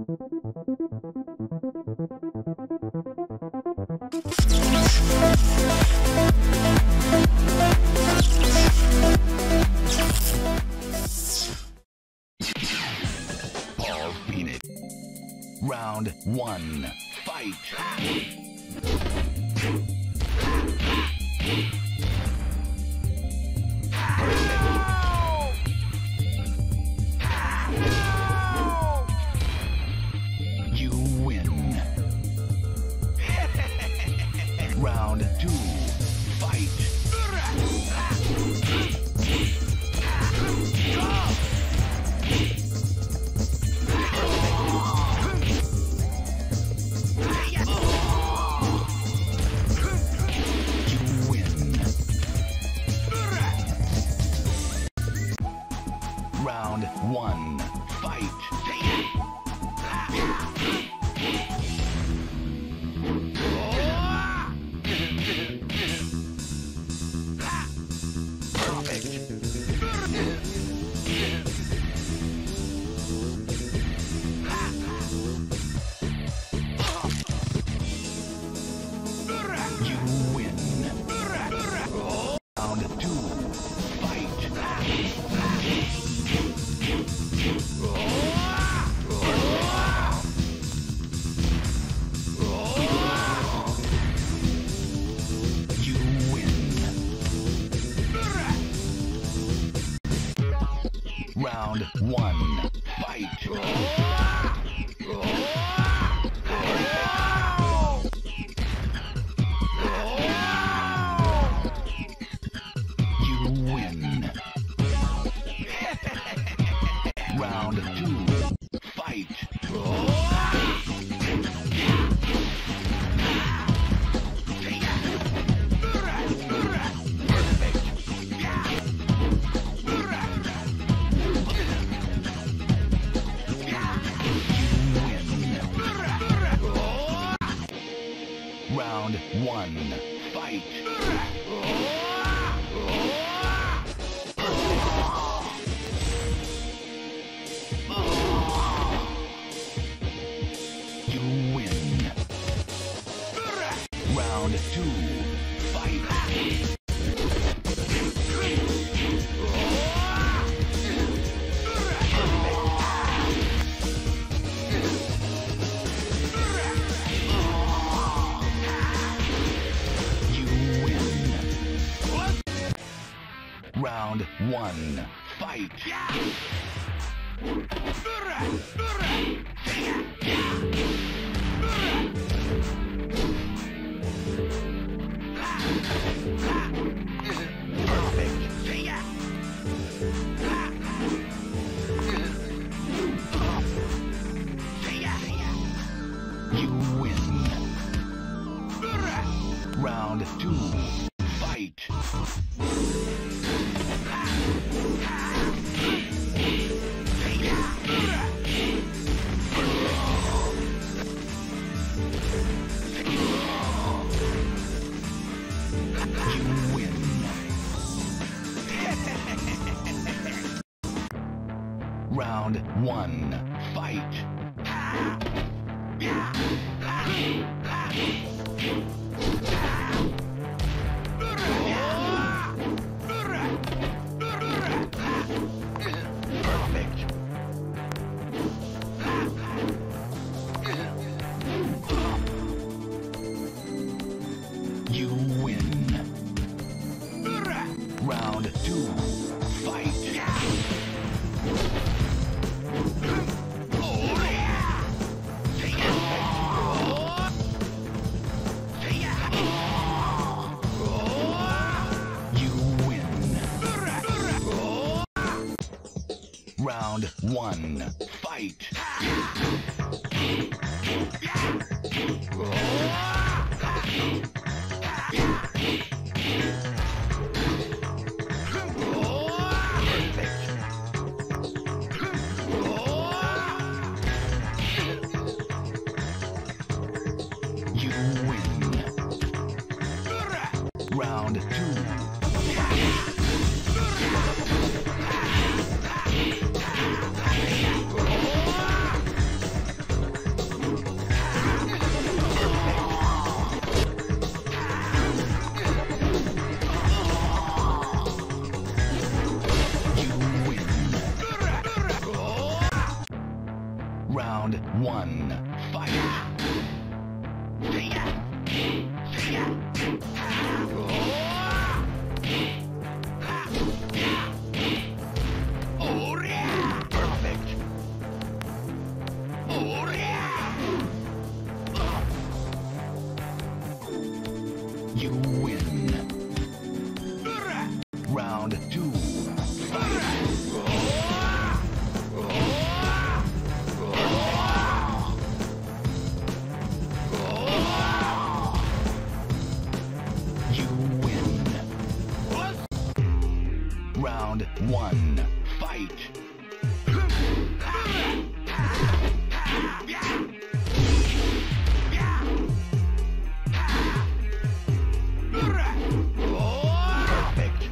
Paul Phoenix. Round 1. Fight! You win. Round 2. Fight! Round 1. Fight! You win. Round 2. Fight! You win. Round 1. Fight! You win. Round 2. Fight! Round 1. Fight! You win. Round 2. Fight! Round 1. Fight! You win. Round 2. Fight! You win. Round 1. Fight! You win. Round 2. Fight! You win. Round 1. Fight! You win. Round 2. Round one, fight! Perfect! You win. Round two, you win. Round one, fight! Perfect!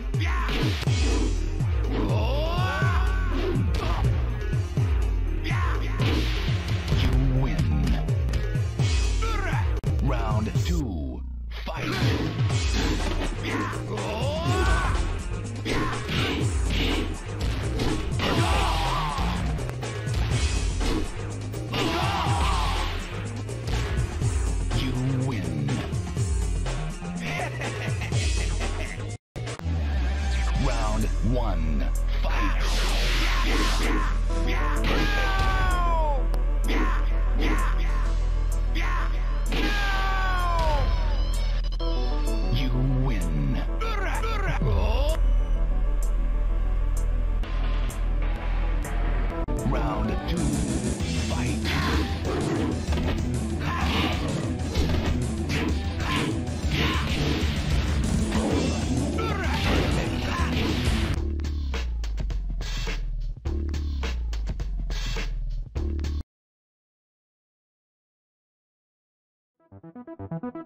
You win. Round two, fight! You win. Round one, fight! You win. Round two, fight! Perfect.